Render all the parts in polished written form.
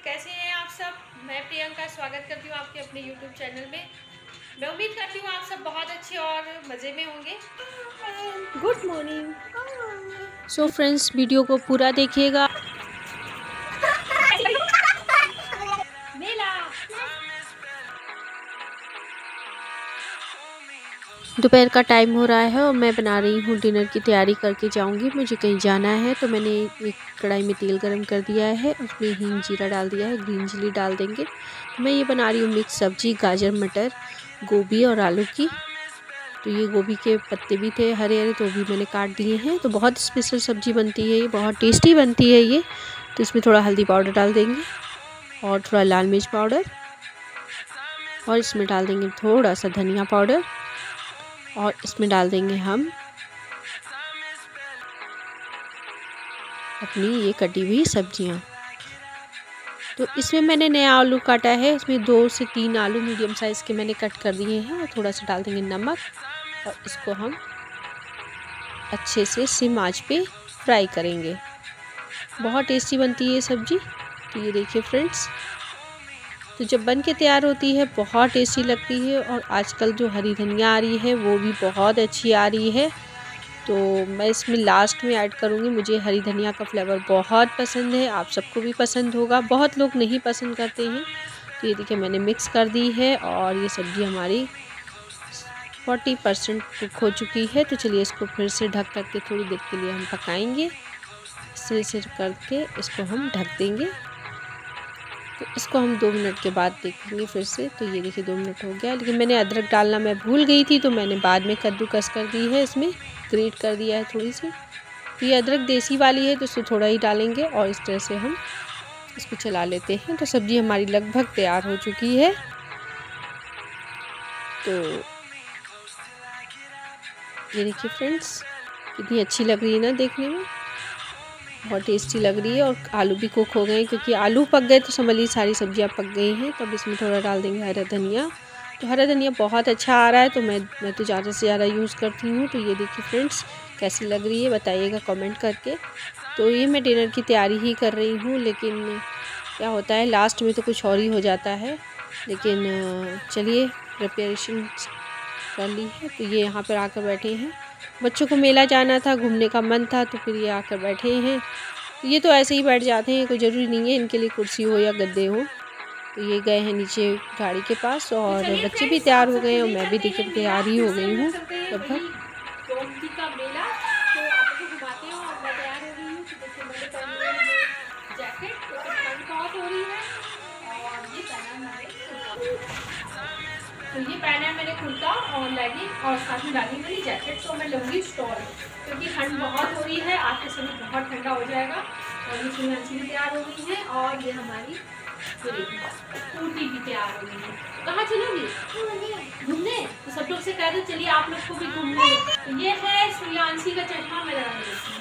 कैसे हैं आप सब। मैं प्रियंका स्वागत करती हूँ आपके अपने YouTube चैनल में। मैं उम्मीद करती हूँ आप सब बहुत अच्छे और मज़े में होंगे। Good morning. So friends, video को पूरा देखिएगा। दोपहर का टाइम हो रहा है और मैं बना रही हूँ डिनर की तैयारी करके जाऊँगी। मुझे कहीं जाना है तो मैंने एक कढ़ाई में तेल गरम कर दिया है, उसमें हींग जीरा डाल दिया है, ग्रीन चिली डाल देंगे। तो मैं ये बना रही हूँ मिक्स सब्जी, गाजर मटर गोभी और आलू की। तो ये गोभी के पत्ते भी थे हरे हरे, तो भी मैंने काट दिए हैं। तो बहुत स्पेशल सब्जी बनती है ये, बहुत टेस्टी बनती है ये। तो इसमें थोड़ा हल्दी पाउडर डाल देंगे और थोड़ा लाल मिर्च पाउडर, और इसमें डाल देंगे थोड़ा सा धनिया पाउडर, और इसमें डाल देंगे हम अपनी ये कटी हुई सब्जियां। तो इसमें मैंने नया आलू काटा है, इसमें 2 से 3 आलू मीडियम साइज़ के मैंने कट कर दिए हैं। और थोड़ा सा डाल देंगे नमक, और इसको हम अच्छे से सिम आंच पे फ्राई करेंगे। बहुत टेस्टी बनती है ये सब्ज़ी। तो ये देखिए फ्रेंड्स, तो जब बन के तैयार होती है बहुत टेस्टी लगती है। और आजकल जो हरी धनिया आ रही है वो भी बहुत अच्छी आ रही है। तो मैं इसमें लास्ट में ऐड करूँगी। मुझे हरी धनिया का फ्लेवर बहुत पसंद है, आप सबको भी पसंद होगा। बहुत लोग नहीं पसंद करते हैं। तो ये देखिए मैंने मिक्स कर दी है और ये सब्ज़ी हमारी 40% कुक हो चुकी है। तो चलिए इसको फिर से ढक करके थोड़ी देर के लिए हम पकाएंगे। इसे करके इसको हम ढक देंगे। तो इसको हम 2 मिनट के बाद देखेंगे फिर से। तो ये देखिए 2 मिनट हो गया, लेकिन मैंने अदरक डालना मैं भूल गई थी, तो मैंने बाद में कद्दूकस कर दी है, इसमें ग्रेट कर दिया है थोड़ी सी। तो ये अदरक देसी वाली है तो इसको थोड़ा ही डालेंगे और इस तरह से हम इसको चला लेते हैं। तो सब्ज़ी हमारी लगभग तैयार हो चुकी है। तो ये देखिए फ्रेंड्स, कितनी अच्छी लग रही है ना देखने में, बहुत टेस्टी लग रही है। और आलू भी कुक हो गए, क्योंकि आलू पक गए तो समझ सारी सब्जियां पक गई हैं। तब इसमें थोड़ा डाल देंगे हरा धनिया। तो हरा धनिया बहुत अच्छा आ रहा है, तो मैं तो ज़्यादा से ज़्यादा यूज़ करती हूँ। तो ये देखिए फ्रेंड्स, कैसी लग रही है बताइएगा कमेंट करके। तो ये मैं डिनर की तैयारी ही कर रही हूँ, लेकिन क्या होता है लास्ट में तो कुछ और ही हो जाता है। लेकिन चलिए प्रिपरेशन कर ली है। तो ये यहाँ पर आकर बैठे हैं, बच्चों को मेला जाना था, घूमने का मन था, तो फिर ये आकर बैठे हैं। ये तो ऐसे ही बैठ जाते हैं, कोई ज़रूरी नहीं है इनके लिए कुर्सी हो या गद्दे हो। तो ये गए हैं नीचे गाड़ी के पास, और बच्चे भी तैयार हो गए और मैं भी देखिए तैयार ही हो गई हूँ लगभग। तो ये पहना है मैंने कुर्ता और लेगिंग, और साथ में डाली मेरी जैकेट। तो मैं लूँगी स्टॉल, क्योंकि ठंड बहुत हो रही है, आज के समय बहुत ठंडा हो जाएगा। और ये सुनी अच्छी भी तैयार हो गई है, और ये हमारी कुर्ती भी तैयार हो गई है। कहाँ चलोगी घूमने? तो सब लोग से कह दो चलिए आप लोग को भी घूमने। तो ये है सूर्यांशी का चश्मा, मैं लगा देती हूँ।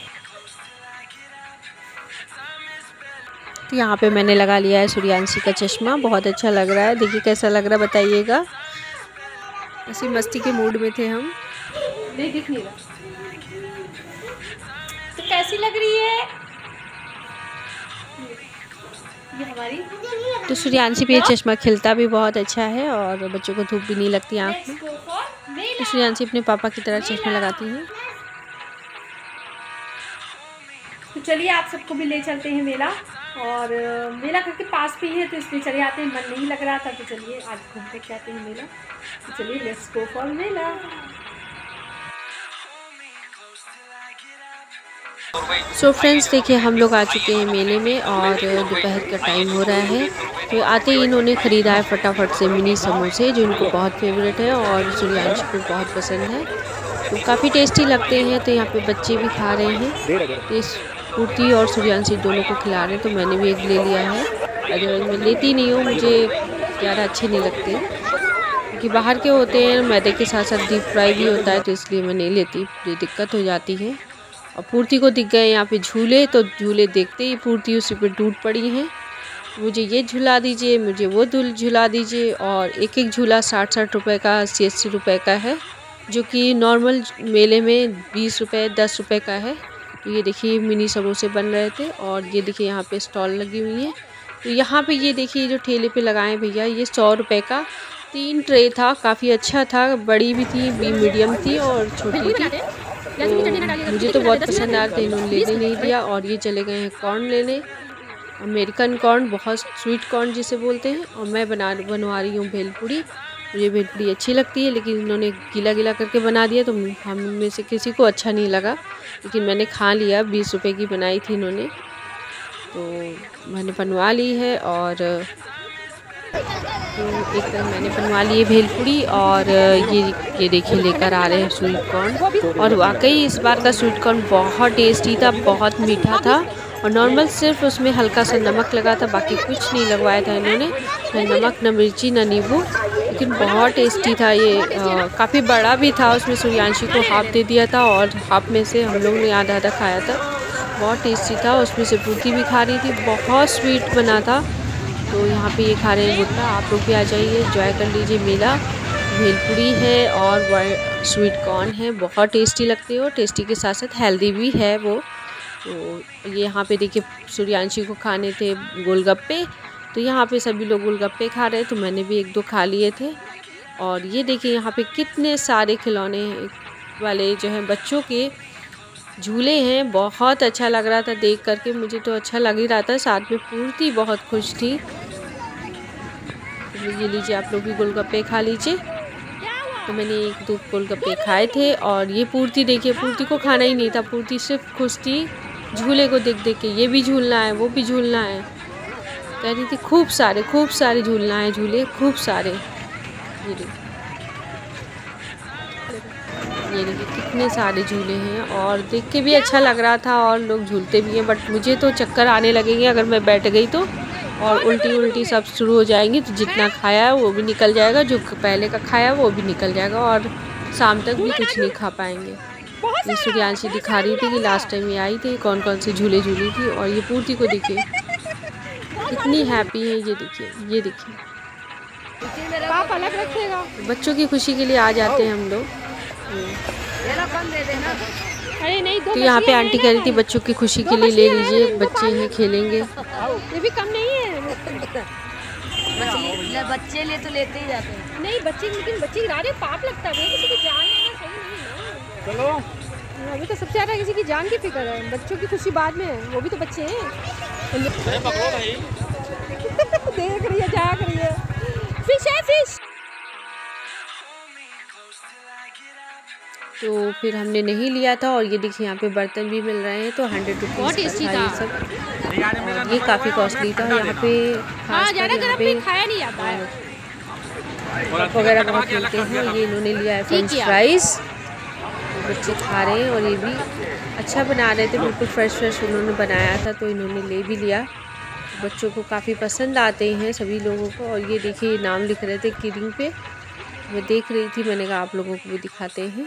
तो यहाँ पे मैंने लगा लिया है सूर्यांशी का चश्मा, बहुत अच्छा लग रहा है। देखिए कैसा लग रहा है बताइएगा। ऐसी मस्ती के मूड में थे हम। नहीं दिख नहीं रहा। तो कैसी लग रही है ये हमारी? तो सूर्यांशी पे ये चश्मा खिलता भी बहुत अच्छा है, और बच्चों को धूप भी नहीं लगती आँख में। तो सूर्यांशी अपने पापा की तरह चश्मा लगाती हैं। तो चलिए आप सबको भी ले चलते हैं मेला, और मेला घर के पास भी है, तो इसलिए चले आते हैं। मन नहीं लग रहा था, तो चलिए आज घूम के आते हैं मेला। तो चलिए लेट्स गो फॉर मेला। सो फ्रेंड्स, देखिए हम लोग आ चुके हैं मेले में, और दोपहर का टाइम हो रहा है। तो आते ही इन्होंने ख़रीदा है फटाफट से मिनी समोसे, जो इनको बहुत फेवरेट है और सूर्यांशी को बहुत पसंद है। तो काफ़ी टेस्टी लगते हैं। तो यहाँ पे बच्चे भी खा रहे हैं। तो इस कुर्ती और सूर्यांशी दोनों को खिला रहे हैं। तो मैंने भी एक ले लिया है। अगर मैं लेती नहीं हूँ, मुझे ज़्यादा अच्छे नहीं लगते, क्योंकि बाहर के होते हैं, मैदे के साथ साथ डीप फ्राई भी होता है, तो इसलिए मैं नहीं लेती, मुझे दिक्कत हो जाती है। और पूर्ति को दिख गए यहाँ पे झूले, तो झूले देखते ही पूर्ति उसी पे टूट पड़ी है। मुझे ये झूला दीजिए, मुझे वो झूला दीजिए। और एक एक झूला 60-60 रुपये का, 80-80 रुपये का है, जो कि नॉर्मल मेले में 20 रुपये 10 रुपये का है। तो ये देखिए मिनी समोसे बन रहे थे, और ये देखिए यहाँ पे स्टॉल लगी हुई है। तो यहाँ पे ये देखिए जो ठेले पे लगाए भैया, ये 100 रुपये का 3 ट्रे था, काफ़ी अच्छा था, बड़ी भी थी, मीडियम थी और छोटी थी। तो मुझे तो बहुत पसंद आया, तो इन्होंने लेने नहीं दिया और ये चले गए हैं कॉर्न लेने, अमेरिकन कॉर्न, बहुत स्वीट कॉर्न जिसे बोलते हैं। और मैं बनवा रही हूँ भेलपूड़ी। मुझे भेलपूड़ी अच्छी लगती है, लेकिन इन्होंने गीला गीला करके बना दिया तो हम में से किसी को अच्छा नहीं लगा, लेकिन मैंने खा लिया। 20 रुपये की बनाई थी इन्होंने, तो मैंने बनवा ली है। और तो एक तरह मैंने बनवा लिए भेलपूड़ी और ये देखिए लेकर आ रहे हैं स्वीट कॉर्न। और वाकई इस बार का स्वीट कॉर्न बहुत टेस्टी था, बहुत मीठा था और नॉर्मल सिर्फ उसमें हल्का सा नमक लगा था, बाकी कुछ नहीं लगवाया था इन्होंने, न नमक, न मिर्ची, न नींबू, लेकिन बहुत टेस्टी था ये। काफ़ी बड़ा भी था, उसमें सूर्यांशी को हाफ दे दिया था और हाफ में से हम लोग ने आधा आधा खाया था। बहुत टेस्टी था, उसमें से पूती भी खा रही थी, बहुत स्वीट बना था। तो यहाँ पे ये खा रहे हैं गुट्टा। आप लोग भी आ जाइए, एंजॉय कर लीजिए मेला। भेलपूड़ी है और स्वीट कॉर्न है, बहुत टेस्टी लगते हो, टेस्टी के साथ साथ हेल्दी भी है वो। तो ये यहाँ पे देखिए सूर्यांशी को खाने थे गोलगप्पे, तो यहाँ पे सभी लोग गोलगप्पे खा रहे, तो मैंने भी 1-2 खा लिए थे। और ये देखिए यहाँ पे कितने सारे खिलौने वाले जो हैं बच्चों के झूले हैं, बहुत अच्छा लग रहा था देख करके, मुझे तो अच्छा लग ही रहा था, साथ में पूर्ति बहुत खुश थी। तो ये लीजिए, आप लोग भी गोलगप्पे खा लीजिए। तो मैंने 1-2 गोलगप्पे खाए थे और ये पूर्ति देखिए, पूर्ति को खाना ही नहीं था, पूर्ति सिर्फ खुश थी झूले को देख देख के, ये भी झूलना है, वो भी झूलना है, कह रही थी खूब सारे झूलना है, झूले खूब सारे। ये देखिए कितने सारे झूले हैं और देख के भी अच्छा लग रहा था और लोग झूलते भी हैं, बट मुझे तो चक्कर आने लगेंगे अगर मैं बैठ गई तो, और उल्टी सब शुरू हो जाएंगी, तो जितना खाया है वो भी निकल जाएगा, जो पहले का खाया वो भी निकल जाएगा और शाम तक भी कुछ नहीं खा पाएंगे। ये सूर्यांशी दिखा रही थी कि लास्ट टाइम ये आई थी कौन कौन से झूले झूली थी। और ये पूर्ति को देखिए कितनी हैप्पी है, ये देखिए पाप अलग रखेगा। बच्चों की खुशी के लिए आ जाते हैं हम लोग। अरे नहीं, तो यहाँ पे आंटी कह रही थी बच्चों की खुशी के लिए ले लीजिए, बच्चे हैं खेलेंगे। ये भी कम नहीं है, बच्चे ले तो लेते ही जाते हैं। नहीं बच्चे, लेकिन बच्चे गिरा रहे, पाप लगता है, किसी की जान लेना सही नहीं है। चलो अभी तो सबसे ज़्यादा किसी की जान की फिक्र है, बच्चों की खुशी बाद में है, वो भी तो बच्चे हैं। देख रही है, जा रही है, फिश है फिश। तो फिर हमने नहीं लिया था और ये देखिए यहाँ पे बर्तन भी मिल रहे हैं, तो 100 रुपीज़ का था ये सब। ये काफ़ी कॉस्टली था यहाँ पे, खास कर यहाँ पे खाया नहीं जाता है वगैरह बहुत मिलते हैं। ये इन्होंने लिया है फ्रेंच फ्राइज़, बच्चे खा रहे हैं और ये भी अच्छा बना रहे थे, बिल्कुल फ्रेश उन्होंने बनाया था, तो इन्होंने ले भी लिया। बच्चों को काफ़ी पसंद आते हैं सभी लोगों को। और ये देखिए नाम लिख रहे थे कीरिंग पे, मैं देख रही थी, मैंने कहा आप लोगों को भी दिखाते हैं।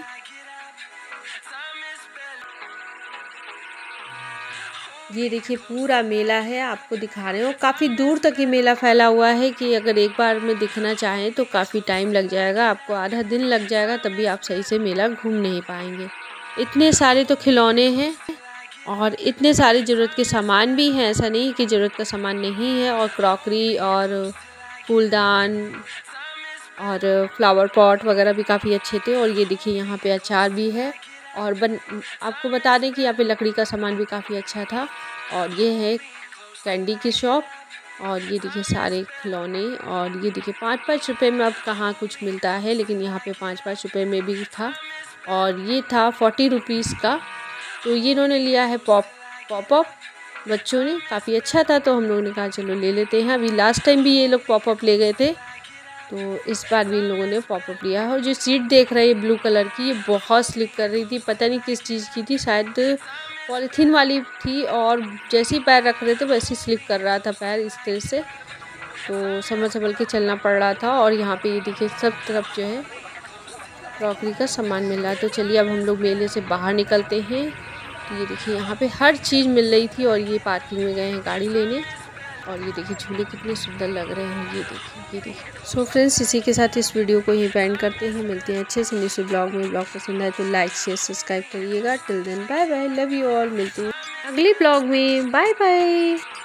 ये देखिए पूरा मेला है, आपको दिखा रहे हो, काफ़ी दूर तक ये मेला फैला हुआ है कि अगर एक बार में दिखना चाहें तो काफ़ी टाइम लग जाएगा, आपको आधा दिन लग जाएगा, तब भी आप सही से मेला घूम नहीं पाएंगे। इतने सारे तो खिलौने हैं और इतने सारे ज़रूरत के सामान भी हैं, ऐसा नहीं कि ज़रूरत का सामान नहीं है। और क्रॉकरी और फूलदान और फ्लावर पॉट वगैरह भी काफ़ी अच्छे थे। और ये देखिए यहाँ पे अचार भी है और आपको बता दें कि यहाँ पे लकड़ी का सामान भी काफ़ी अच्छा था। और ये है कैंडी की शॉप और ये देखिए सारे खिलौने। और ये देखिए 5-5 रुपये में अब कहाँ कुछ मिलता है, लेकिन यहाँ पे 5-5 रुपये में भी था। और ये था 40 रुपीज़ का, तो ये इन्होंने लिया है पॉपअप बच्चों ने, काफ़ी अच्छा था, तो हम लोगों ने कहा चलो ले लेते हैं। अभी लास्ट टाइम भी ये लोग पॉपअप ले गए थे, तो इस बार भी इन लोगों ने पॉपअप लिया है। और जो सीट देख रहे हैं ब्लू कलर की, ये बहुत स्लिप कर रही थी, पता नहीं किस चीज़ की थी, शायद पॉलीथीन वाली थी, और जैसे ही पैर रख रहे थे वैसे ही स्लिप कर रहा था पैर इस तरह से, तो संभल के चलना पड़ रहा था। और यहाँ पे ये देखिए सब तरफ जो है क्रॉकरी का सामान मिल रहा है। तो चलिए अब हम लोग मेले से बाहर निकलते हैं। तो ये देखिए यहाँ पे हर चीज़ मिल रही थी और ये पार्किंग में गए हैं गाड़ी लेने। और ये देखिए झूले कितने सुंदर लग रहे हैं, ये देखिए। सो फ्रेंड्स, इसी के साथ इस वीडियो को यहीं एंड करते हैं। मिलते हैं अच्छे से नेक्स्ट ब्लॉग में। ब्लॉग पसंद आए तो लाइक शेयर सब्सक्राइब करिएगा। Till then bye bye, love you all. मिलते हैं अगले ब्लॉग में, बाय बाय।